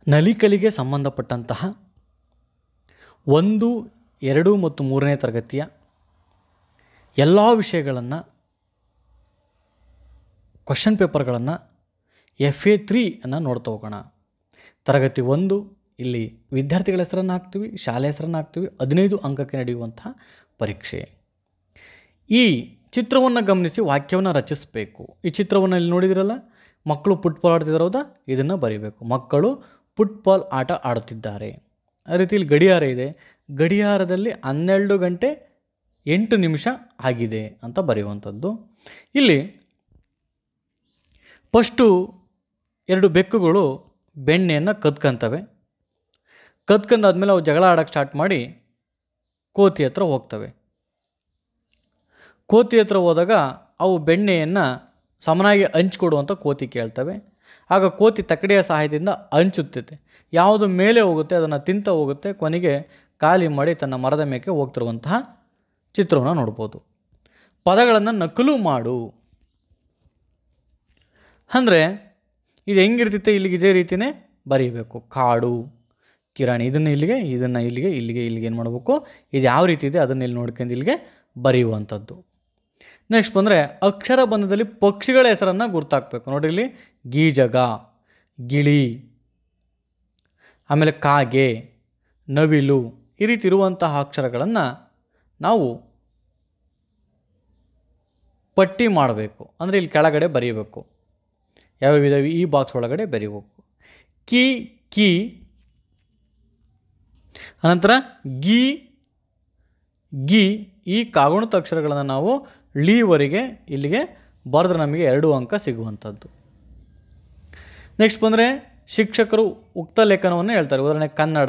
ನಲಿಕಲಿಗೆ ಸಂಬಂಧಪಟ್ಟಂತಹ 1, 2 ಮತ್ತು 3ನೇ ತರಗತಿಯ ಎಲ್ಲ ವಿಷಯಗಳನ್ನು ಕ್ವಶನ್ ಪೇಪರ್ಗಳನ್ನು FA3 ಅನ್ನು ನೋಡ್ತಾ ಹೋಗೋಣ. ತರಗತಿ 1 ಇಲ್ಲಿ ವಿದ್ಯಾರ್ಥಿಗಳ ಹೆಸರನ್ನು ಹಾಕ್ತೀವಿ, ಶಾಲೆ ಹೆಸರನ್ನು ಹಾಕ್ತೀವಿ. 15 ಅಂಕಕ್ಕೆ ನಡೆಯುವಂತಹ ಪರೀಕ್ಷೆ. ಈ ಚಿತ್ರವನ್ನು ಗಮನಿಸಿ ವಾಕ್ಯವನ್ನು ರಚಿಸಬೇಕು. ಈ ಚಿತ್ರವನ್ನು ಇಲ್ಲಿ ನೋಡಿದಿರಲ್ಲ, ಮಕ್ಕಳು ಫುಟ್ಬಾಲ್ ಆಡ್ತಿದ್ದಾರೆ, ಹೌದಾ? ಇದನ್ನು ಬರೀಬೇಕು. ಮಕ್ಕಳು ಫುಟ್ಬಾಲ್ ಆಟ ಆಡುತ್ತಿದ್ದಾರೆ. ಅದೇ ರೀತಿ ಇಲ್ಲಿ ಗಡಿಯಾರ ಇದೆ, ಗಡಿಯಾರದಲ್ಲಿ 12 ಗಂಟೆ 8 ನಿಮಿಷ ಆಗಿದೆ ಅಂತ ಬರೆಯುವಂಥದ್ದು. ಇಲ್ಲಿ ಫಸ್ಟು 2 ಬೆಕ್ಕುಗಳು ಬೆಣ್ಣೆಯನ್ನು ಕದ್ಕೊಂತವೆ. ಕದ್ಕೊಂಡಾದ್ಮೇಲೆ ಅವು ಜಗಳ ಆಡೋಕ್ಕೆ ಸ್ಟಾರ್ಟ್ ಮಾಡಿ ಕೋತಿ ಹತ್ರ ಹೋಗ್ತವೆ. ಕೋತಿ ಹತ್ರ ಹೋದಾಗ ಅವು ಬೆಣ್ಣೆಯನ್ನು ಸಮನಾಗಿ ಹಂಚಿಕೊಡುವಂಥ ಕೋತಿ ಕೇಳ್ತವೆ. ಆಗ ಕೋತಿ ತಕ್ಕಡಿಯ ಸಹಾಯದಿಂದ ಹಂಚುತ್ತದೆ. ಯಾವುದು ಮೇಲೆ ಹೋಗುತ್ತೆ ಅದನ್ನು ತಿಂತ ಹೋಗುತ್ತೆ. ಕೊನೆಗೆ ಖಾಲಿ ಮಾಡಿ ತನ್ನ ಮರದ ಮೇಕೆ ಹೋಗ್ತಿರುವಂತಹ ಚಿತ್ರವನ್ನು ನೋಡ್ಬೋದು. ಪದಗಳನ್ನು ನಕಲು ಮಾಡು ಅಂದರೆ ಇದು ಹೆಂಗಿರ್ತೈತೆ, ಇಲ್ಲಿಗೆ ಇದೇ ರೀತಿಯೇ ಬರೀಬೇಕು. ಕಾಡು, ಕಿರಾಣಿ, ಇದನ್ನು ಇಲ್ಲಿಗೆ, ಇದನ್ನು ಇಲ್ಲಿಗೆ, ಇಲ್ಲಿಗೆ ಏನು ಮಾಡಬೇಕು, ಇದು ಯಾವ ರೀತಿ ಇದೆ ಅದನ್ನು ಇಲ್ಲಿ ನೋಡ್ಕೊಂಡು ಇಲ್ಲಿಗೆ ಬರೆಯುವಂಥದ್ದು. ನೆಕ್ಸ್ಟ್ ಬಂದರೆ ಅಕ್ಷರ ಬಂಧದಲ್ಲಿ ಪಕ್ಷಿಗಳ ಹೆಸರನ್ನು ಗುರ್ತಾಕಬೇಕು. ನೋಡಿರಿ, ಇಲ್ಲಿ ಗೀಜಗ, ಗಿಳಿ, ಆಮೇಲೆ ಕಾಗೆ, ನವಿಲು, ಈ ರೀತಿ ಇರುವಂತಹ ಅಕ್ಷರಗಳನ್ನು ನಾವು ಪಟ್ಟಿ ಮಾಡಬೇಕು. ಅಂದರೆ ಇಲ್ಲಿ ಕೆಳಗಡೆ ಬರೀಬೇಕು. ಯಾವ್ಯಾವ ಇದಾವೆ ಈ ಬಾಕ್ಸ್ ಒಳಗಡೆ ಬರೀಬೇಕು. ಕಿ, ಅನಂತರ ಗಿ ಈ ಕಾಗುಣಿತ ಅಕ್ಷರಗಳನ್ನು ನಾವು ಲೀವರೆಗೆ ಇಲ್ಲಿಗೆ ಬರೆದ್ರೆ ನಮಗೆ 2 ಅಂಕ ಸಿಗುವಂಥದ್ದು. ನೆಕ್ಸ್ಟ್ ಬಂದರೆ ಶಿಕ್ಷಕರು ಉಕ್ತ ಲೇಖನವನ್ನು ಹೇಳ್ತಾರೆ. ಉದಾಹರಣೆ ಕನ್ನಡ,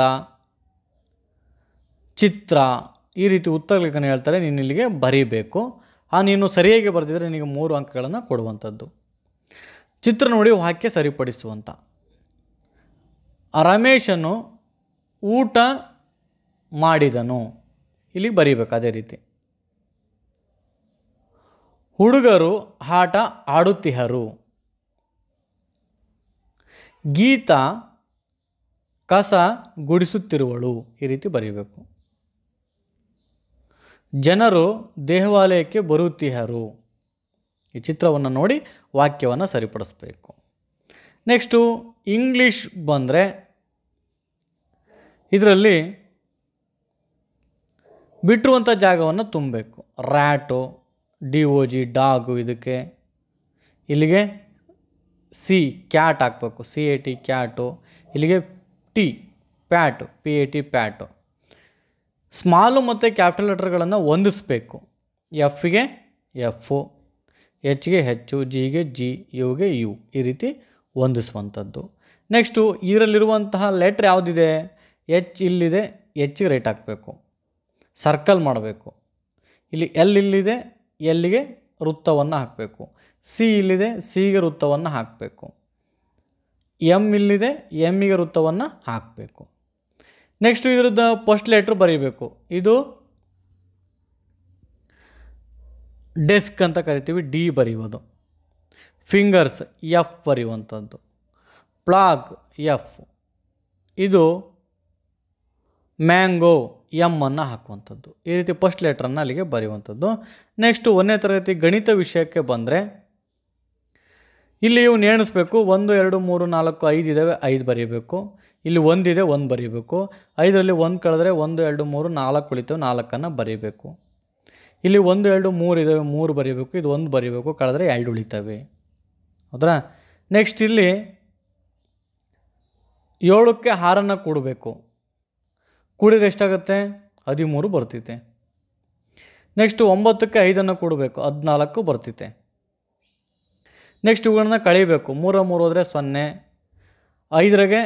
ಚಿತ್ರ, ಈ ರೀತಿ ಉಕ್ತ ಲೇಖನ ಹೇಳ್ತಾರೆ. ನೀನು ಇಲ್ಲಿಗೆ ಬರೀಬೇಕು. ನೀನು ಸರಿಯಾಗಿ ಬರೆದಿದ್ರೆ ನಿನಗೆ 3 ಅಂಕಗಳನ್ನು ಕೊಡುವಂಥದ್ದು. ಚಿತ್ರ ನೋಡಿ ವಾಕ್ಯ ಸರಿಪಡಿಸುವಂಥ. ರಮೇಶನು ಊಟ ಮಾಡಿದನು, ಇಲ್ಲಿಗೆ ಬರೀಬೇಕು. ಅದೇ ರೀತಿ ಹುಡುಗರು ಆಟ ಆಡುತ್ತಿಹರು. ಗೀತಾ ಕಸ ಗುಡಿಸುತ್ತಿರುವಳು, ಈ ರೀತಿ ಬರೀಬೇಕು. ಜನರು ದೇವಾಲಯಕ್ಕೆ ಬರುತ್ತಿಹರು. ಈ ಚಿತ್ರವನ್ನು ನೋಡಿ ವಾಕ್ಯವನ್ನು ಸರಿಪಡಿಸಬೇಕು. ನೆಕ್ಸ್ಟು ಇಂಗ್ಲೀಷ್ ಬಂದರೆ ಇದರಲ್ಲಿ ಬಿಟ್ಟಿರುವಂಥ ಜಾಗವನ್ನು ತುಂಬಬೇಕು. ರ್ಯಾಟು, DOG ಡಾಗು, ಇದಕ್ಕೆ ಇಲ್ಲಿಗೆ ಕ್ಯಾಟ್ ಹಾಕಬೇಕು, CAT ಕ್ಯಾಟು. ಇಲ್ಲಿಗೆ ಪ್ಯಾಟು, PAT ಪ್ಯಾಟು. ಸ್ಮಾಲು ಮತ್ತು ಕ್ಯಾಪಿಟಲ್ ಲೆಟರ್ಗಳನ್ನು ಹೊಂದಿಸಬೇಕು. Fಗೆ F, Hಗೆ H, Gಗೆ G, Uಗೆ U, ಈ ರೀತಿ ಹೊಂದಿಸುವಂಥದ್ದು. ನೆಕ್ಸ್ಟು ಇದರಲ್ಲಿರುವಂತಹ ಲೆಟ್ರ್ ಯಾವುದಿದೆ, H ಇಲ್ಲಿದೆ, Hಗೆ ರೈಟ್ ಹಾಕಬೇಕು, ಸರ್ಕಲ್ ಮಾಡಬೇಕು. ಇಲ್ಲಿ L ಇಲ್ಲಿದೆ, Lಗೆ ವೃತ್ತವನ್ನು ಹಾಕಬೇಕು. C ಇಲ್ಲಿದೆ, Cಗೆ ವೃತ್ತವನ್ನು ಹಾಕಬೇಕು. M ಇಲ್ಲಿದೆ, Mಗೆ ವೃತ್ತವನ್ನು ಹಾಕಬೇಕು. ನೆಕ್ಸ್ಟು ಇದರದ್ದು ಫಸ್ಟ್ ಲೆಟ್ರ್ ಬರೀಬೇಕು. ಇದು ಡೆಸ್ಕ್ ಅಂತ ಕರಿತೀವಿ, D ಬರೆಯುವುದು. ಫಿಂಗರ್ಸ್ F ಬರೆಯುವಂಥದ್ದು. Flag F. ಇದು ಮ್ಯಾಂಗೋ M ಅನ್ನು ಹಾಕುವಂಥದ್ದು. ಈ ರೀತಿ ಫಸ್ಟ್ ಲೆಟ್ರನ್ನು ಅಲ್ಲಿಗೆ ಬರೆಯುವಂಥದ್ದು. ನೆಕ್ಸ್ಟು 1ನೇ ತರಗತಿ ಗಣಿತ ವಿಷಯಕ್ಕೆ ಬಂದರೆ ಇಲ್ಲಿ ಇವ್ನು ಎಣಿಸ್ಬೇಕು. 1, 2, 3, 4, 5 ಇದ್ದಾವೆ, 5 ಬರೀಬೇಕು. ಇಲ್ಲಿ 1 ಇದೆ, 1 ಬರೀಬೇಕು. 5ರಲ್ಲಿ 1 ಕಳೆದ್ರೆ 1, 2, 3, 4 ಉಳಿತವೆ, 4ಅನ್ನು ಬರೀಬೇಕು. ಇಲ್ಲಿ 1, 2, 3 ಇದ್ದಾವೆ, 3 ಬರೀಬೇಕು. ಇದು 1 ಬರೀಬೇಕು, ಕಳೆದ್ರೆ 2 ಉಳಿತವೆ, ಹೌದಾ? ನೆಕ್ಸ್ಟ್ ಇಲ್ಲಿ 7ಕ್ಕೆ 6ಅನ್ನು ಕೂಡಬೇಕು. ಕೂಡಿದ್ರೆ ಎಷ್ಟಾಗುತ್ತೆ, 13 ಬರ್ತೈತೆ. ನೆಕ್ಸ್ಟು 9ಕ್ಕೆ 5ಅನ್ನು ಕೂಡಬೇಕು, 14 ಬರ್ತೈತೆ. ನೆಕ್ಸ್ಟ್ ಇವುಗಳನ್ನ ಕಳಿಬೇಕು. 3 ಹೋದರೆ 0, 5ಗೆ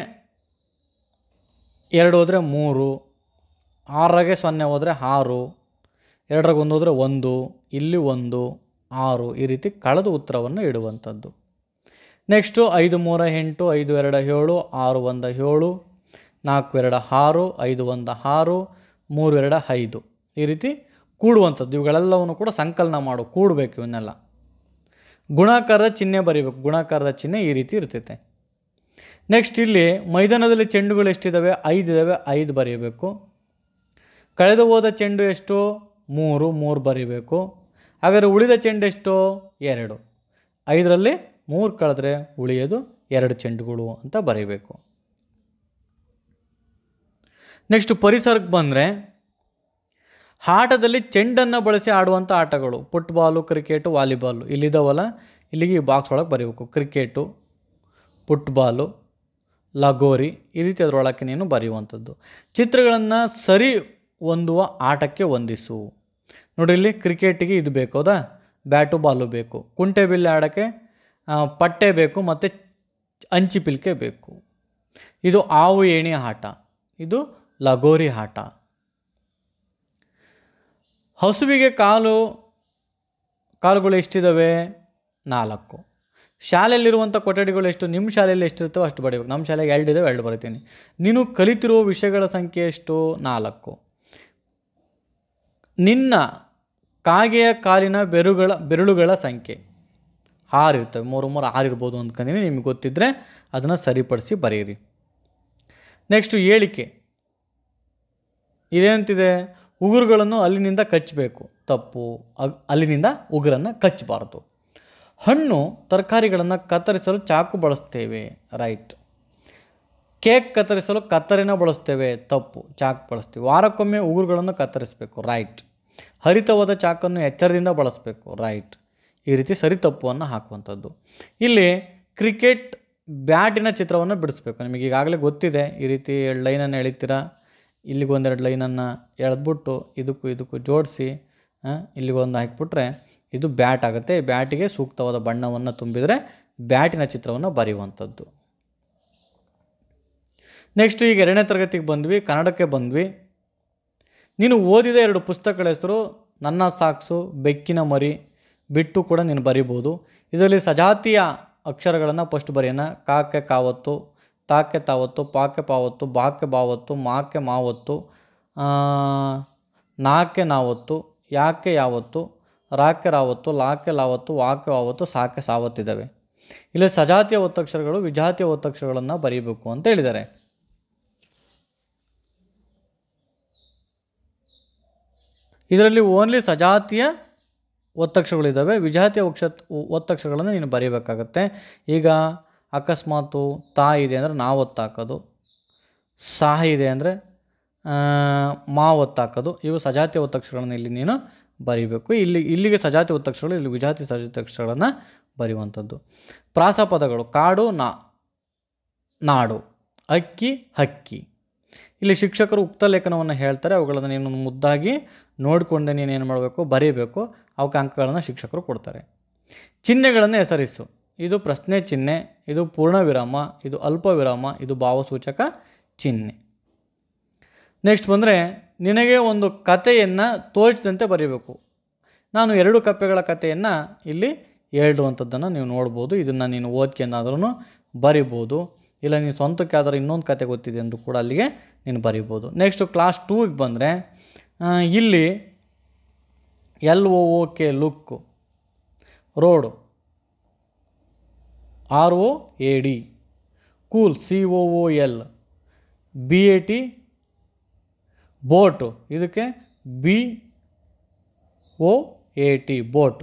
2 ಹೋದರೆ 3, 6ಗೆ 0 ಹೋದರೆ 6, 2ಗೆ 1 ಹೋದರೆ 1, ಇಲ್ಲಿ 1, 6, ಈ ರೀತಿ ಕಳೆದು ಉತ್ತರವನ್ನು ಇಡುವಂಥದ್ದು. ನೆಕ್ಸ್ಟು 5 3 8, 5 2 7, 6 1 7, 4 2 6, 5 1 6, 3 2 5, ಈ ರೀತಿ ಕೂಡುವಂಥದ್ದು. ಇವುಗಳೆಲ್ಲವನ್ನು ಕೂಡ ಸಂಕಲನ ಮಾಡು, ಕೂಡಬೇಕು ಇವನ್ನೆಲ್ಲ. ಗುಣಾಕಾರದ ಚಿಹ್ನೆ ಬರೀಬೇಕು. ಗುಣಾಕಾರದ ಚಿಹ್ನೆ ಈ ರೀತಿ ಇರ್ತೈತೆ. ನೆಕ್ಸ್ಟ್ ಇಲ್ಲಿ ಮೈದಾನದಲ್ಲಿ ಚೆಂಡುಗಳು ಎಷ್ಟಿದ್ದಾವೆ? 5 ಇದ್ದಾವೆ, 5 ಬರೀಬೇಕು. ಕಳೆದು ಹೋದ ಚೆಂಡು ಎಷ್ಟು? 3 ಬರೀಬೇಕು. ಹಾಗಾದರೆ ಉಳಿದ ಚೆಂಡು ಎಷ್ಟು? 2. 5ರಲ್ಲಿ 3 ಕಳೆದ್ರೆ ಉಳಿಯೋದು 2 ಚೆಂಡುಗಳು ಅಂತ ಬರೀಬೇಕು. ನೆಕ್ಸ್ಟ್ ಪರಿಸರಕ್ಕೆ ಬಂದರೆ ಆಟದಲ್ಲಿ ಚೆಂಡನ್ನು ಬಳಸಿ ಆಡುವಂಥ ಆಟಗಳು ಫುಟ್ಬಾಲು, ಕ್ರಿಕೆಟು, ವಾಲಿಬಾಲು ಇಲ್ಲಿದ್ದಾವಲ್ಲ, ಇಲ್ಲಿಗೆ ಈ ಬಾಕ್ಸ್ ಒಳಗೆ ಬರೀಬೇಕು. ಕ್ರಿಕೆಟು, ಫುಟ್ಬಾಲು, ಲಗೋರಿ ಈ ರೀತಿ ಅದರೊಳಕ್ಕೆ ನೀನು ಬರೆಯುವಂಥದ್ದು. ಚಿತ್ರಗಳನ್ನು ಸರಿ ಹೊಂದುವ ಆಟಕ್ಕೆ ಹೊಂದಿಸು. ನೋಡಿ ಇಲ್ಲಿ ಕ್ರಿಕೆಟಿಗೆ ಇದು ಬೇಕು, ಹೌದಾ? ಬ್ಯಾಟು ಬಾಲು ಬೇಕು. ಕುಂಟೆಬಿಲ್ಲೆ ಆಡೋಕ್ಕೆ ಪಟ್ಟೆ ಬೇಕು ಮತ್ತು ಅಂಚಿಪಿಲ್ಕೆ ಬೇಕು. ಇದು ಹಾವು ಏಣಿ ಆಟ, ಇದು ಲಗೋರಿ ಆಟ. ಹಸುವಿಗೆ ಕಾಲುಗಳು ಎಷ್ಟಿದ್ದಾವೆ? 4. ಶಾಲೆಯಲ್ಲಿರುವಂಥ ಕೊಠಡಿಗಳು ಎಷ್ಟು? ನಿಮ್ಮ ಶಾಲೆಯಲ್ಲಿ ಎಷ್ಟಿರುತ್ತೋ ಅಷ್ಟು ಬರೀಬೇಕು. ನಮ್ಮ ಶಾಲೆಗೆ 2 ಇದ್ದಾವೆ, 2 ಬರಿತೀನಿ. ನೀನು ಕಲಿತಿರುವ ವಿಷಯಗಳ ಸಂಖ್ಯೆ ಎಷ್ಟು? 4. ನಿನ್ನ ಕಾಗೆಯ ಕಾಲಿನ ಬೆರಳುಗಳ ಸಂಖ್ಯೆ 6 ಇರ್ತವೆ. 3 6 ಇರ್ಬೋದು ಅಂದ್ಕೊಂಡಿನಿ. ನಿಮಗೆ ಗೊತ್ತಿದ್ದರೆ ಅದನ್ನು ಸರಿಪಡಿಸಿ ಬರೆಯಿರಿ. ನೆಕ್ಸ್ಟು ಹೇಳಿಕೆ. ಇದೇಂತಿದೆ? ಉಗುರುಗಳನ್ನು ಅಲ್ಲಿನಿಂದ ಕಚ್ಚಬೇಕು. ತಪ್ಪು. ಅಲ್ಲಿನಿಂದ ಉಗುರನ್ನು ಕಚ್ಚಬಾರ್ದು. ಹಣ್ಣು ತರಕಾರಿಗಳನ್ನು ಕತ್ತರಿಸಲು ಚಾಕು ಬಳಸ್ತೇವೆ. ರೈಟ್. ಕೇಕ್ ಕತ್ತರಿಸಲು ಕತ್ತರಿನ ಬಳಸ್ತೇವೆ. ತಪ್ಪು. ಚಾಕು ಬಳಸ್ತೀವಿ. ವಾರಕ್ಕೊಮ್ಮೆ ಉಗುರುಗಳನ್ನು ಕತ್ತರಿಸಬೇಕು. ರೈಟ್. ಹರಿತವಾದ ಚಾಕನ್ನು ಎಚ್ಚರದಿಂದ ಬಳಸಬೇಕು. ರೈಟ್. ಈ ರೀತಿ ಸರಿ ತಪ್ಪುವನ್ನು ಹಾಕುವಂಥದ್ದು. ಇಲ್ಲಿ ಕ್ರಿಕೆಟ್ ಬ್ಯಾಟಿನ ಚಿತ್ರವನ್ನು ಬಿಡಿಸ್ಬೇಕು. ನಿಮಗೆ ಈಗಾಗಲೇ ಗೊತ್ತಿದೆ. ಈ ರೀತಿ 2 ಲೈನನ್ನು ಎಳಿತೀರಾ, ಇಲ್ಲಿಗೆ 1-2 ಲೈನನ್ನು ಎಳೆದ್ಬಿಟ್ಟು ಇದಕ್ಕೂ ಜೋಡಿಸಿ ಇಲ್ಲಿಗೊಂದು ಹಾಕಿಬಿಟ್ರೆ ಇದು ಬ್ಯಾಟ್ ಆಗುತ್ತೆ. ಬ್ಯಾಟಿಗೆ ಸೂಕ್ತವಾದ ಬಣ್ಣವನ್ನು ತುಂಬಿದರೆ ಬ್ಯಾಟಿನ ಚಿತ್ರವನ್ನು ಬರೆಯುವಂಥದ್ದು. ನೆಕ್ಸ್ಟ್ ಈಗ 2ನೇ ತರಗತಿಗೆ ಬಂದ್ವಿ, ಕನ್ನಡಕ್ಕೆ ಬಂದ್ವಿ. ನೀನು ಓದಿದ 2 ಪುಸ್ತಕಗಳ ಹೆಸರು ನನ್ನ ಸಾಕ್ಸು, ಬೆಕ್ಕಿನ ಮರಿ ಬಿಟ್ಟು ಕೂಡ ನೀನು ಬರಿಬೋದು. ಇದರಲ್ಲಿ ಸಜಾತಿಯ ಅಕ್ಷರಗಳನ್ನು ಫಸ್ಟ್ ಬರೆಯೋಣ. ಕಾಕೆ ಕಾವತ್ತು, ತಾಕೆ ತಾವತ್ತು, ಪಾಕೆ ಪಾವತ್ತು, ಬಾಕೆ ಬಾವತ್ತು, ಮಾಕೆ ಮಾವತ್ತು, ನಾಕೆ ನಾವತ್ತು, ಯಾಕೆ ಯಾವತ್ತು, ರಾಕೆ ರಾವತ್ತು, ಲಾಕೆ ಲಾವತ್ತು, ವಾಕೆ ವಾವತ್ತು, ಸಾಕೆ ಸಾವತ್ತಿದ್ದಾವೆ. ಇಲ್ಲಿ ಸಜಾತಿಯ ಒತ್ತಕ್ಷರಗಳು, ವಿಜಾತಿಯ ಒತ್ತಕ್ಷರಗಳನ್ನು ಬರೀಬೇಕು ಅಂತ ಹೇಳಿದ್ದಾರೆ. ಇದರಲ್ಲಿ ಓನ್ಲಿ ಸಜಾತಿಯ ಒತ್ತಕ್ಷರಗಳಿದ್ದಾವೆ. ವಿಜಾತಿಯ ಒತ್ತಕ್ಷರಗಳನ್ನು ನೀನು ಬರೀಬೇಕಾಗತ್ತೆ. ಈಗ ಅಕಸ್ಮಾತು ತಾ ಇದೆ ಅಂದರೆ ನಾವು ಒತ್ತಾಕೋದು, ಸಾ ಇದೆ ಅಂದರೆ ಮಾ ಒತ್ತಾಕೋದು. ಇವು ಸಜಾತಿಯ ಒತ್ತಕ್ಷರಗಳನ್ನು ಇಲ್ಲಿ ನೀನು ಬರೀಬೇಕು. ಇಲ್ಲಿಗೆ ಸಜಾತಿ ಒತ್ತಕ್ಷರಗಳು, ಇಲ್ಲಿ ವಿಜಾತಿ ಸಜಾತಿ ಅಕ್ಷರಗಳನ್ನು ಬರೆಯುವಂಥದ್ದು. ಪ್ರಾಸಪದಗಳು ಕಾಡು, ನಾಡು, ಅಕ್ಕಿ, ಹಕ್ಕಿ. ಇಲ್ಲಿ ಶಿಕ್ಷಕರು ಉಕ್ತ ಲೇಖನವನ್ನು ಹೇಳ್ತಾರೆ. ಅವುಗಳನ್ನು ನೀನು ಮುದ್ದಾಗಿ ನೋಡಿಕೊಂಡೆ ನೀನೇನು ಮಾಡಬೇಕು? ಬರೀಬೇಕು. ಅವಕ್ಕೆ ಅಂಕಗಳನ್ನು ಶಿಕ್ಷಕರು ಕೊಡ್ತಾರೆ. ಚಿಹ್ನೆಗಳನ್ನು ಹೆಸರಿಸು. ಇದು ಪ್ರಶ್ನೆ ಚಿಹ್ನೆ, ಇದು ಪೂರ್ಣ ವಿರಾಮ, ಇದು ಅಲ್ಪ ವಿರಾಮ, ಇದು ಭಾವಸೂಚಕ ಚಿಹ್ನೆ. ನೆಕ್ಸ್ಟ್ ಬಂದರೆ ನಿನಗೆ ಒಂದು ಕಥೆಯನ್ನು ತೋಚಿದಂತೆ ಬರೀಬೇಕು. ನಾನು 2 ಕಪ್ಪೆಗಳ ಕಥೆಯನ್ನು ಇಲ್ಲಿ ಹೇಳಿರುವಂಥದ್ದನ್ನು ನೀವು ನೋಡ್ಬೋದು. ಇದನ್ನು ನೀನು ಓದ್ಕೊಂಡಾದ್ರೂ ಬರಿಬೋದು. ಇಲ್ಲ ನೀನು ಸ್ವಂತಕ್ಕೆ ಆದರೂ ಇನ್ನೊಂದು ಕತೆ ಗೊತ್ತಿದೆ ಅಂದರೂ ಕೂಡ ಅಲ್ಲಿಗೆ ನೀನು ಬರಿಬೋದು. ನೆಕ್ಸ್ಟು ಕ್ಲಾಸ್ 2ಗೆ ಬಂದರೆ ಇಲ್ಲಿ LOOK look, road ROAD, cool COOL, BAT boat, ಇದಕ್ಕೆ BOAT ಬೋಟು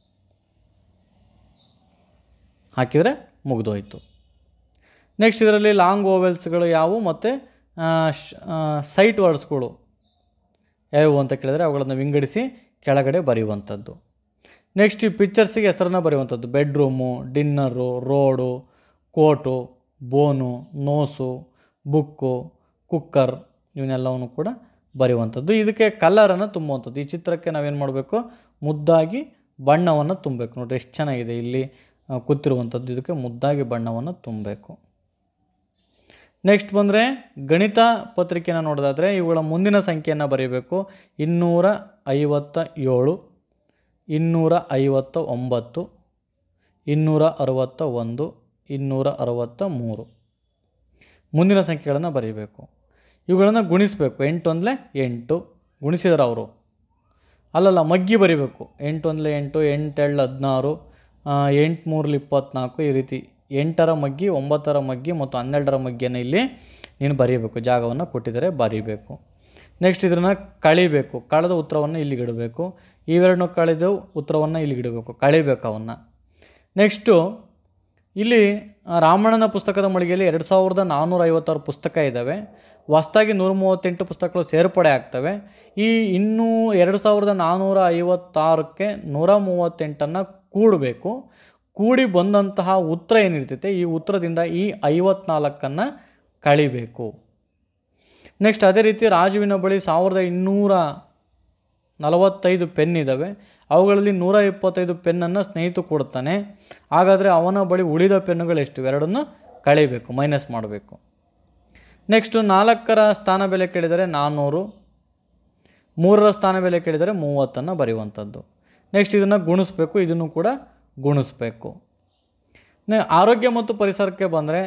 ಹಾಕಿದರೆ ಮುಗಿದೋಯ್ತು. ನೆಕ್ಸ್ಟ್ ಇದರಲ್ಲಿ ಲಾಂಗ್ ಓವೆಲ್ಸ್ಗಳು ಯಾವುವು ಮತ್ತು ಸೈಟ್ ವರ್ಡ್ಸ್ಗಳು ಯಾವುವು ಅಂತ ಕೇಳಿದರೆ ಅವುಗಳನ್ನು ವಿಂಗಡಿಸಿ ಕೆಳಗಡೆ ಬರೆಯುವಂಥದ್ದು. ನೆಕ್ಸ್ಟ್ ಈ ಪಿಕ್ಚರ್ಸಿಗೆ ಹೆಸರನ್ನು ಬರೆಯುವಂಥದ್ದು. Bedroom, dinner, road, coat, bone, nose, book, cooker ಇವನ್ನೆಲ್ಲವನ್ನು ಕೂಡ ಬರೆಯುವಂಥದ್ದು. ಇದಕ್ಕೆ ಕಲರನ್ನು ತುಂಬುವಂಥದ್ದು. ಈ ಚಿತ್ರಕ್ಕೆ ನಾವೇನು ಮಾಡಬೇಕು? ಮುದ್ದಾಗಿ ಬಣ್ಣವನ್ನು ತುಂಬಬೇಕು. ನೋಡಿರಿ ಎಷ್ಟು ಚೆನ್ನಾಗಿದೆ ಇಲ್ಲಿ ಕೂತಿರುವಂಥದ್ದು. ಇದಕ್ಕೆ ಮುದ್ದಾಗಿ ಬಣ್ಣವನ್ನು ತುಂಬಬೇಕು. ನೆಕ್ಸ್ಟ್ ಬಂದರೆ ಗಣಿತ ಪತ್ರಿಕೆಯನ್ನು ನೋಡೋದಾದರೆ ಇವುಗಳ ಮುಂದಿನ ಸಂಖ್ಯೆಯನ್ನು ಬರೀಬೇಕು. 257, 259, 261, 263 ಮುಂದಿನ ಸಂಖ್ಯೆಗಳನ್ನು ಬರೀಬೇಕು. ಇವುಗಳನ್ನು ಗುಣಿಸಬೇಕು. 8 1 8 ಗುಣಿಸಿದಾರೆ ಅವರು. ಅಲ್ಲಲ್ಲ, ಮಗ್ಗಿ ಬರೀಬೇಕು. 8 1 8, 8 2 16, 8 3 24 ಈ ರೀತಿ 8ರ ಮಗ್ಗಿ, 9ರ ಮಗ್ಗಿ ಮತ್ತು 12ರ ಮಗ್ಗಿಯನ್ನು ಇಲ್ಲಿ ನೀನು ಬರೀಬೇಕು. ಜಾಗವನ್ನು ಕೊಟ್ಟಿದ್ದಾರೆ, ಬರೀಬೇಕು. ನೆಕ್ಸ್ಟ್ ಇದನ್ನು ಕಳಿಬೇಕು. ಕಳೆದ ಉತ್ತರವನ್ನು ಇಲ್ಲಿಗಿಡಬೇಕು. ಇವೆರಡನ್ನೂ ಕಳೆದು ಉತ್ತರವನ್ನು ಇಲ್ಲಿಗಿಡಬೇಕು, ಕಳಿಬೇಕು ಅವನ್ನು. ನೆಕ್ಸ್ಟು ಇಲ್ಲಿ ರಾಮಣ್ಣನ ಪುಸ್ತಕದ ಮಳಿಗೆಯಲ್ಲಿ 2456 ಪುಸ್ತಕ ಇದ್ದಾವೆ. ಹೊಸ್ದಾಗಿ 138 ಪುಸ್ತಕಗಳು ಸೇರ್ಪಡೆ ಆಗ್ತವೆ. ಈ ಇನ್ನೂ 2456ಕ್ಕೆ 138 ಕೂಡಬೇಕು. ಕೂಡಿ ಬಂದಂತಹ ಉತ್ತರ ಏನಿರ್ತೈತೆ, ಈ ಉತ್ತರದಿಂದ ಈ 54 ಕಳಿಬೇಕು. ನೆಕ್ಸ್ಟ್ ಅದೇ ರೀತಿ ರಾಜುವಿನ ಬಳಿ 1245 ಪೆನ್ ಇದ್ದಾವೆ. ಅವುಗಳಲ್ಲಿ 125 ಪೆನ್ನನ್ನು ಸ್ನೇಹಿತ ಕೊಡ್ತಾನೆ. ಹಾಗಾದರೆ ಅವನ ಬಳಿ ಉಳಿದ ಪೆನ್ನುಗಳು ಎಷ್ಟು? ಎರಡನ್ನು ಕಳಿಬೇಕು, ಮೈನಸ್ ಮಾಡಬೇಕು. ನೆಕ್ಸ್ಟು 4ರ ಸ್ಥಾನ ಬೆಲೆ ಕೇಳಿದರೆ 400, 3ರ ಸ್ಥಾನ ಬೆಲೆ ಕೇಳಿದರೆ 30 ಬರೆಯುವಂಥದ್ದು. ನೆಕ್ಸ್ಟ್ ಇದನ್ನು ಗುಣಿಸ್ಬೇಕು, ಇದನ್ನು ಕೂಡ ಗುಣಿಸ್ಬೇಕು. ಆರೋಗ್ಯ ಮತ್ತು ಪರಿಸರಕ್ಕೆ ಬಂದರೆ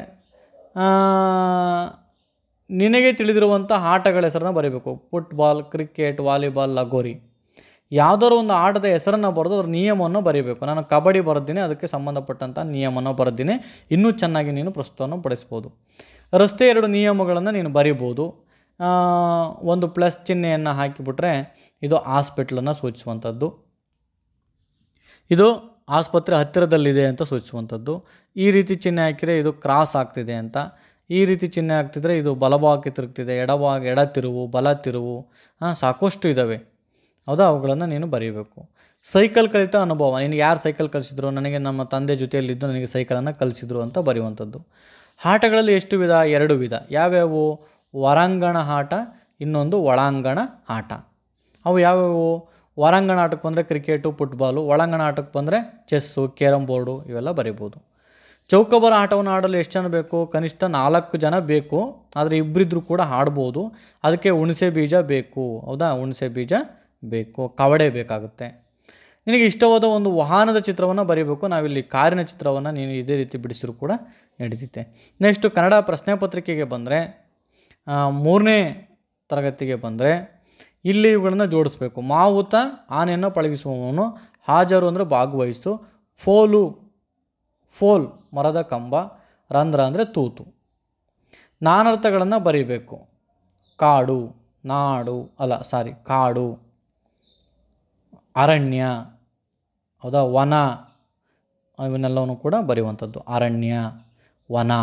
ನಿನಗೆ ತಿಳಿದಿರುವಂಥ ಆಟಗಳ ಹೆಸರನ್ನು ಬರೀಬೇಕು. ಫುಟ್ಬಾಲ್, ಕ್ರಿಕೆಟ್, ವಾಲಿಬಾಲ್, ಲಗೋರಿ. ಯಾವುದಾದ್ರು ಒಂದು ಆಟದ ಹೆಸರನ್ನು ಬರೆದು ಅದರ ನಿಯಮವನ್ನು ಬರೀಬೇಕು. ನಾನು ಕಬಡ್ಡಿ ಬರೆದಿನಿ, ಅದಕ್ಕೆ ಸಂಬಂಧಪಟ್ಟಂಥ ನಿಯಮವನ್ನು ಬರೆದಿನಿ. ಇನ್ನೂ ಚೆನ್ನಾಗಿ ನೀನು ಪ್ರಸ್ತುತವನ್ನು ಪಡಿಸ್ಬೋದು. ರಸ್ತೆ 2 ನಿಯಮಗಳನ್ನು ನೀನು ಬರಿಬೋದು. ಒಂದು ಪ್ಲಸ್ ಚಿಹ್ನೆಯನ್ನು ಹಾಕಿಬಿಟ್ರೆ ಇದು ಹಾಸ್ಪಿಟ್ಲನ್ನು ಸೂಚಿಸುವಂಥದ್ದು, ಇದು ಆಸ್ಪತ್ರೆ ಹತ್ತಿರದಲ್ಲಿದೆ ಅಂತ ಸೂಚಿಸುವಂಥದ್ದು. ಈ ರೀತಿ ಚಿಹ್ನೆ ಹಾಕಿದರೆ ಇದು ಕ್ರಾಸ್ ಆಗ್ತಿದೆ ಅಂತ. ಈ ರೀತಿ ಚಿಹ್ನೆ ಹಾಕ್ತಿದ್ರೆ ಇದು ಬಲಭಾಗಕ್ಕೆ ತಿರುಗ್ತಿದೆ, ಎಡ ತಿರುವು, ಬಲ ತಿರುವು, ಸಾಕಷ್ಟು ಇದ್ದಾವೆ, ಹೌದಾ? ಅವುಗಳನ್ನು ನೀನು ಬರೀಬೇಕು. ಸೈಕಲ್ ಕಲಿತ ಅನುಭವ. ನಿನಗೆ ಯಾರು ಸೈಕಲ್ ಕಲಿಸಿದ್ರು? ನನಗೆ ನಮ್ಮ ತಂದೆ ಜೊತೆಯಲ್ಲಿದ್ದು ನನಗೆ ಸೈಕಲನ್ನು ಕಲಿಸಿದ್ರು ಅಂತ ಬರೆಯುವಂಥದ್ದು. ಆಟಗಳಲ್ಲಿ ಎಷ್ಟು ವಿಧ? 2 ವಿಧ. ಯಾವ್ಯಾವು? ಹೊರಾಂಗಣ ಆಟ, ಇನ್ನೊಂದು ಒಳಾಂಗಣ ಆಟ. ಅವು ಯಾವ್ಯಾವು? ಹೊರಾಂಗಣ ಆಟಕ್ಕೆ ಬಂದರೆ ಕ್ರಿಕೆಟು, ಫುಟ್ಬಾಲು. ಒಳಾಂಗಣ ಆಟಕ್ಕೆ ಬಂದರೆ ಚೆಸ್ಸು, ಕ್ಯಾರಮ್ ಬೋರ್ಡು, ಇವೆಲ್ಲ ಬರಿಬೋದು. ಚೌಕಬಾರ ಆಟವನ್ನು ಆಡಲು ಎಷ್ಟು ಜನ ಬೇಕು? ಕನಿಷ್ಠ 4 ಜನ ಬೇಕು. ಆದರೆ ಇಬ್ಬರಿದ್ದರೂ ಕೂಡ ಆಡ್ಬೋದು. ಅದಕ್ಕೆ ಹುಣಸೆ ಬೀಜ ಬೇಕು, ಹೌದಾ? ಹುಣಸೆ ಬೀಜ ಬೇಕು, ಕವಡೆ ಬೇಕಾಗುತ್ತೆ. ನಿನಗೆ ಇಷ್ಟವಾದ ಒಂದು ವಾಹನದ ಚಿತ್ರವನ್ನು ಬರೀಬೇಕು. ನಾವಿಲ್ಲಿ ಕಾರಿನ ಚಿತ್ರವನ್ನು ನೀನು ಇದೇ ರೀತಿ ಬಿಡಿಸಿದ್ರು ಕೂಡ ನಡೀತೈತೆ. ನೆಕ್ಸ್ಟು ಕನ್ನಡ ಪ್ರಶ್ನೆ ಪತ್ರಿಕೆಗೆ ಬಂದರೆ 3ನೇ ತರಗತಿಗೆ ಬಂದರೆ ಇಲ್ಲಿ ಇವುಗಳನ್ನು ಜೋಡಿಸ್ಬೇಕು. ಮಾವುತ ಆನೆಯನ್ನು ಪಳಗಿಸುವವನು, ಹಾಜರು ಅಂದರೆ ಭಾಗವಹಿಸು, ಫೋಲ್ ಮರದ ಕಂಬ, ರಂಧ್ರ ಅಂದರೆ ತೂತು. ನಾನರ್ಥಗಳನ್ನು ಬರೀಬೇಕು. ಕಾಡು, ಅರಣ್ಯ, ಹೌದಾ? ವನ, ಇವನ್ನೆಲ್ಲವನ್ನು ಕೂಡ ಬರೆಯುವಂಥದ್ದು. ಅರಣ್ಯ, ವನ,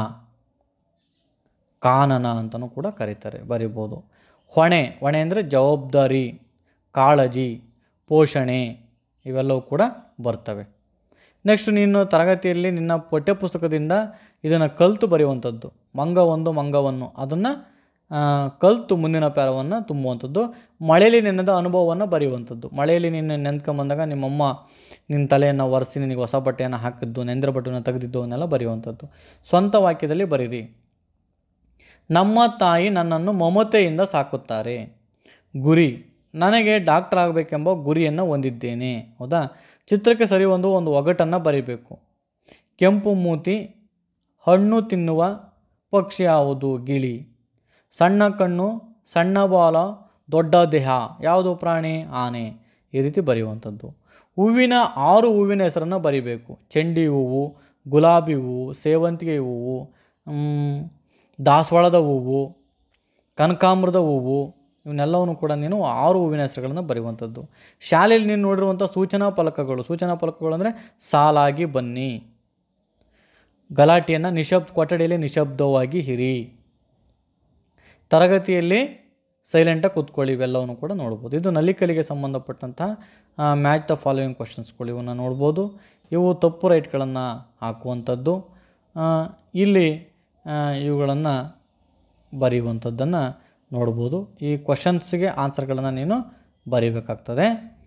ಕಾನನ ಅಂತಲೂ ಕೂಡ ಕರೀತಾರೆ, ಬರಿಬೋದು. ಹೊಣೆ ಅಂದರೆ ಜವಾಬ್ದಾರಿ, ಕಾಳಜಿ, ಪೋಷಣೆ, ಇವೆಲ್ಲವೂ ಕೂಡ ಬರ್ತವೆ. ನೆಕ್ಸ್ಟ್ ನೀನು ತರಗತಿಯಲ್ಲಿ ನಿನ್ನ ಪಠ್ಯಪುಸ್ತಕದಿಂದ ಇದನ್ನು ಕಲಿತು ಬರೆಯುವಂಥದ್ದು. ಮಂಗವನ್ನು ಅದನ್ನು ಕಲಿತು ಮುಂದಿನ ಪ್ಯಾರವನ್ನು ತುಂಬುವಂಥದ್ದು. ಮಳೆಯಲ್ಲಿ ನೆನೆದ ಅನುಭವವನ್ನು ಬರೆಯುವಂಥದ್ದು. ಮಳೆಯಲ್ಲಿ ನೀನು ನೆಂದ್ಕೊಂಬಂದಾಗ ನಿಮ್ಮಮ್ಮ ನಿನ್ನ ತಲೆಯನ್ನು ಒರೆಸಿ ನಿನಗೆ ಹೊಸ ಬಟ್ಟೆಯನ್ನು ಹಾಕಿದ್ದು, ನೆಂದಿರ ಬಟ್ಟೆಯನ್ನು ತೆಗೆದಿದ್ದು ಅವನ್ನೆಲ್ಲ ಬರೆಯುವಂಥದ್ದು. ಸ್ವಂತ ವಾಕ್ಯದಲ್ಲಿ ಬರೀರಿ. ನಮ್ಮ ತಾಯಿ ನನ್ನನ್ನು ಮಮತೆಯಿಂದ ಸಾಕುತ್ತಾರೆ. ಗುರಿ, ನನಗೆ ಡಾಕ್ಟರ್ ಆಗಬೇಕೆಂಬ ಗುರಿಯನ್ನು ಹೊಂದಿದ್ದೇನೆ, ಹೌದಾ? ಚಿತ್ರಕ್ಕೆ ಸರಿ ಒಂದು ಒಗಟನ್ನು ಬರೀಬೇಕು. ಕೆಂಪು ಮೂತಿ, ಹಣ್ಣು ತಿನ್ನುವ ಪಕ್ಷಿ ಯಾವುದು? ಗಿಳಿ. ಸಣ್ಣ ಕಣ್ಣು, ಸಣ್ಣ ಬಾಲ, ದೊಡ್ಡ ದೇಹ, ಯಾವುದು ಪ್ರಾಣಿ? ಆನೆ. ಈ ರೀತಿ ಬರೆಯುವಂಥದ್ದು. ಹೂವಿನ 6 ಹೂವಿನ ಹೆಸರನ್ನು ಬರೀಬೇಕು. ಚೆಂಡಿ ಹೂವು, ಗುಲಾಬಿ ಹೂವು, ಸೇವಂತಿಗೆ ಹೂವು, ದಾಸವಾಳದ ಹೂವು, ಕನಕಾಂಬರದ ಹೂವು, ಇವನ್ನೆಲ್ಲವನ್ನು ಕೂಡ ನೀನು 6 ಹೂವಿನ ಹೆಸರುಗಳನ್ನು ಬರೆಯುವಂಥದ್ದು. ಶಾಲೆಯಲ್ಲಿ ನೀನು ನೋಡಿರುವಂಥ ಸೂಚನಾ ಫಲಕಗಳು ಅಂದರೆ ಸಾಲಾಗಿ ಬನ್ನಿ, ಗಲಾಟೆಯನ್ನು ಕೊಠಡಿಯಲ್ಲಿ ನಿಶಬ್ದವಾಗಿ ಇರಿ, ತರಗತಿಯಲ್ಲಿ ಸೈಲೆಂಟಾಗಿ ಕೂತ್ಕೊಳ್ಳಿ, ಇವೆಲ್ಲವನ್ನು ಕೂಡ ನೋಡ್ಬೋದು. ಇದು ನಲಿಕಲಿಗೆ ಸಂಬಂಧಪಟ್ಟಂಥ ಮ್ಯಾಚ್ ದ ಫಾಲೋಯಿಂಗ್ ಕ್ವಶನ್ಸ್ಗಳು, ಇವನ್ನು ನೋಡ್ಬೋದು. ಇವು ತಪ್ಪು ರೈಟ್ಗಳನ್ನು ಹಾಕುವಂಥದ್ದು. ಇಲ್ಲಿ ಇವುಗಳನ್ನು ಬರೆಯುವಂಥದ್ದನ್ನು ನೋಡ್ಬೋದು. ಈ ಕ್ವಶನ್ಸ್ಗೆ ಆನ್ಸರ್ಗಳನ್ನು ನೀನು ಬರೀಬೇಕಾಗ್ತದೆ.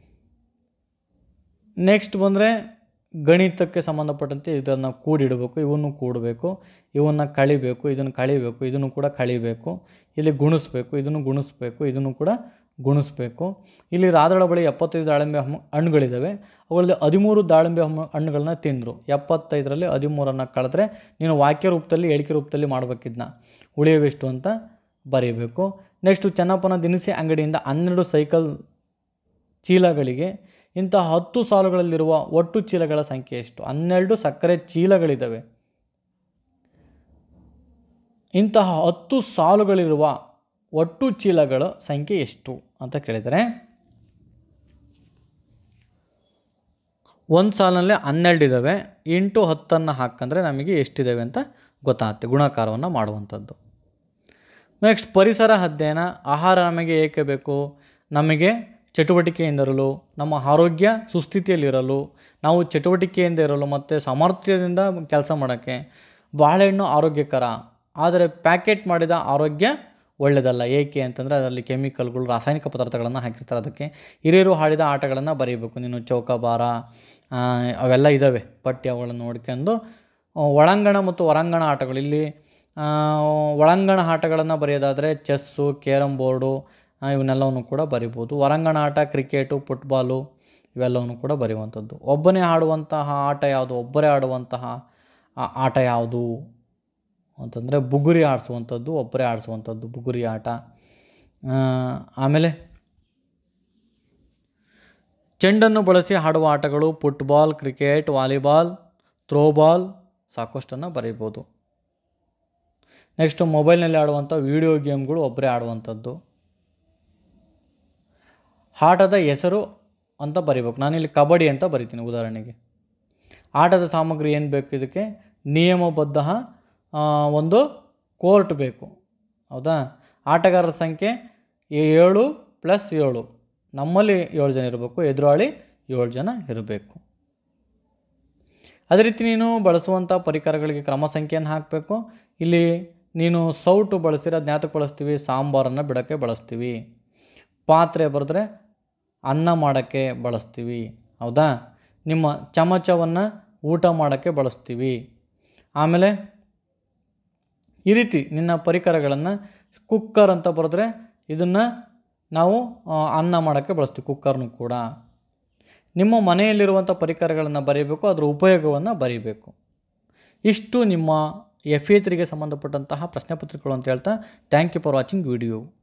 ನೆಕ್ಸ್ಟ್ ಬಂದರೆ ಗಣಿತಕ್ಕೆ ಸಂಬಂಧಪಟ್ಟಂತೆ ಇದನ್ನು ಕೂಡಿಡಬೇಕು, ಇವನ್ನು ಕೂಡಬೇಕು, ಇವನ್ನು ಕಳಿಬೇಕು, ಇದನ್ನು ಕಳಿಬೇಕು, ಇದನ್ನು ಕೂಡ ಕಳಿಬೇಕು. ಇಲ್ಲಿ ಗುಣಿಸ್ಬೇಕು, ಇದನ್ನು ಗುಣಿಸ್ಬೇಕು, ಇದನ್ನು ಕೂಡ ಗುಣಿಸ್ಬೇಕು. ಇಲ್ಲಿ ರಾಧಳ ಬಳಿ 75 ದಾಳಿಂಬೆ ಹಣ್ಣುಗಳಿದ್ದಾವೆ. ಅವುಗಳಲ್ಲಿ 13 ದಾಳಿಂಬೆ ಹಣ್ಣುಗಳನ್ನ ತಿಂದರು. 75ರಲ್ಲಿ 13 ಕಳೆದ್ರೆ ನೀನು ವಾಕ್ಯ ರೂಪದಲ್ಲಿ ಹೇಳಿಕೆ ರೂಪದಲ್ಲಿ ಮಾಡಬೇಕಿದ್ನ. ಉಳಿಯವೆಷ್ಟು ಅಂತ ಬರೀಬೇಕು. ನೆಕ್ಸ್ಟು ಚೆನ್ನಪ್ಪನ ದಿನಸಿ ಅಂಗಡಿಯಿಂದ 12 ಸೈಕಲ್ ಚೀಲಗಳಿಗೆ ಇಂಥ 10 ಸಾಲುಗಳಲ್ಲಿರುವ ಒಟ್ಟು ಚೀಲಗಳ ಸಂಖ್ಯೆ ಎಷ್ಟು? 12 ಸಕ್ಕರೆ ಚೀಲಗಳಿದ್ದಾವೆ. ಇಂತಹ 10 ಸಾಲುಗಳಿರುವ ಒಟ್ಟು ಚೀಲಗಳ ಸಂಖ್ಯೆ ಎಷ್ಟು ಅಂತ ಕೇಳಿದರೆ, ಒಂದು ಸಾಲಿನಲ್ಲಿ 12 ಇದ್ದಾವೆ, ಇಂಟು 10 ಹಾಕಂದರೆ ನಮಗೆ ಎಷ್ಟಿದ್ದಾವೆ ಅಂತ ಗೊತ್ತಾಗುತ್ತೆ, ಗುಣಾಕಾರವನ್ನು ಮಾಡುವಂಥದ್ದು. ನೆಕ್ಸ್ಟ್ ಪರಿಸರ ಅಧ್ಯಯನ. ಆಹಾರ ನಮಗೆ ಏಕೆ ಬೇಕು? ನಮಗೆ ಚಟುವಟಿಕೆಯಿಂದಿರಲು, ನಮ್ಮ ಆರೋಗ್ಯ ಸುಸ್ಥಿತಿಯಲ್ಲಿರಲು, ನಾವು ಚಟುವಟಿಕೆಯಿಂದ ಇರಲು ಮತ್ತು ಸಾಮರ್ಥ್ಯದಿಂದ ಕೆಲಸ ಮಾಡೋಕ್ಕೆ. ಬಾಳೆಹಣ್ಣು ಆರೋಗ್ಯಕರ, ಆದರೆ ಪ್ಯಾಕೆಟ್ ಮಾಡಿದ ಆರೋಗ್ಯ ಒಳ್ಳೆಯದಲ್ಲ. ಏಕೆ ಅಂತಂದರೆ ಅದರಲ್ಲಿ ಕೆಮಿಕಲ್ಗಳು, ರಾಸಾಯನಿಕ ಪದಾರ್ಥಗಳನ್ನು ಹಾಕಿರ್ತಾರೆ. ಅದಕ್ಕೆ ಹಿರಿಯರು ಆಡಿದ ಆಟಗಳನ್ನು ಬರೀಬೇಕು. ನೀನು ಚೌಕಾಬಾರ ಅವೆಲ್ಲ ಇದ್ದಾವೆ ಪಟ್ಟಿ, ಅವುಗಳನ್ನು ನೋಡ್ಕೊಂಡು ಒಳಾಂಗಣ ಮತ್ತು ಹೊರಾಂಗಣ ಆಟಗಳು. ಇಲ್ಲಿ ಒಳಾಂಗಣ ಆಟಗಳನ್ನು ಬರೆಯೋದಾದರೆ ಚೆಸ್ಸು, ಕ್ಯಾರಮ್ ಬೋರ್ಡು ಇವನ್ನೆಲ್ಲವನ್ನು ಕೂಡ ಬರಿಬೋದು. ಹೊರಾಂಗಣ ಆಟ ಕ್ರಿಕೆಟು, ಫುಟ್ಬಾಲು ಇವೆಲ್ಲವನ್ನು ಕೂಡ ಬರೆಯುವಂಥದ್ದು. ಒಬ್ಬನೇ ಆಡುವಂತಹ ಆಟ ಯಾವುದು? ಒಬ್ಬರೇ ಆಡುವಂತಹ ಆಟ ಯಾವುದು ಅಂತಂದರೆ ಬುಗುರಿ ಆಡಿಸುವಂಥದ್ದು, ಒಬ್ಬರೇ ಆಡಿಸುವಂಥದ್ದು ಬುಗುರಿ ಆಟ. ಆಮೇಲೆ ಚೆಂಡನ್ನು ಬಳಸಿ ಆಡುವ ಆಟಗಳು ಫುಟ್ಬಾಲ್, ಕ್ರಿಕೆಟ್, ವಾಲಿಬಾಲ್, ಥ್ರೋಬಾಲ್ ಸಾಕಷ್ಟನ್ನು ಬರೀಬೋದು. ನೆಕ್ಸ್ಟು ಮೊಬೈಲ್ನಲ್ಲಿ ಆಡುವಂಥ ವಿಡಿಯೋ ಗೇಮ್ಗಳು ಒಬ್ಬರೇ ಆಡುವಂಥದ್ದು. ಆಟದ ಹೆಸರು ಅಂತ ಬರೀಬೇಕು. ನಾನಿಲ್ಲಿ ಕಬಡ್ಡಿ ಅಂತ ಬರಿತೀನಿ ಉದಾಹರಣೆಗೆ. ಆಟದ ಸಾಮಗ್ರಿ ಏನು ಬೇಕು? ಇದಕ್ಕೆ ನಿಯಮಬದ್ಧ ಒಂದು ಕೋರ್ಟ್ ಬೇಕು, ಹೌದಾ? ಆಟಗಾರರ ಸಂಖ್ಯೆ 7+7. ನಮ್ಮಲ್ಲಿ 7 ಜನ ಇರಬೇಕು, ಎದುರಾಳಿ 7 ಜನ ಇರಬೇಕು. ಅದೇ ರೀತಿ ನೀನು ಬಳಸುವಂಥ ಪರಿಕರಗಳಿಗೆ ಕ್ರಮ ಸಂಖ್ಯೆಯನ್ನು ಹಾಕಬೇಕು. ಇಲ್ಲಿ ನೀನು ಸೌಟು ಬಳಸಿದ್ರೆ ಅದನ್ನ ಯಾತಕ್ಕೆ ಬಳಸ್ತೀವಿ? ಸಾಂಬಾರನ್ನು ಬಿಡೋಕ್ಕೆ ಬಳಸ್ತೀವಿ. ಪಾತ್ರೆ ಬರೆದ್ರೆ ಅನ್ನ ಮಾಡೋಕ್ಕೆ ಬಳಸ್ತೀವಿ, ಹೌದಾ? ನಿಮ್ಮ ಚಮಚವನ್ನು ಊಟ ಮಾಡೋಕ್ಕೆ ಬಳಸ್ತೀವಿ. ಆಮೇಲೆ ಈ ರೀತಿ ನಿನ್ನ ಪರಿಕರಗಳನ್ನು ಕುಕ್ಕರ್ ಅಂತ ಬರೆದ್ರೆ ಇದನ್ನು ನಾವು ಅನ್ನ ಮಾಡೋಕ್ಕೆ ಬಳಸ್ತೀವಿ, ಕುಕ್ಕರ್ನು ಕೂಡ. ನಿಮ್ಮ ಮನೆಯಲ್ಲಿರುವಂಥ ಪರಿಕರಗಳನ್ನು ಬರೀಬೇಕು, ಅದರ ಉಪಯೋಗವನ್ನು ಬರೀಬೇಕು. ಇಷ್ಟು ನಿಮ್ಮ FA3ಗೆ ಸಂಬಂಧಪಟ್ಟಂತಹ ಪ್ರಶ್ನೆ ಪತ್ರಿಕೆಗಳು ಅಂತ ಹೇಳ್ತಾ, thank you for watching video.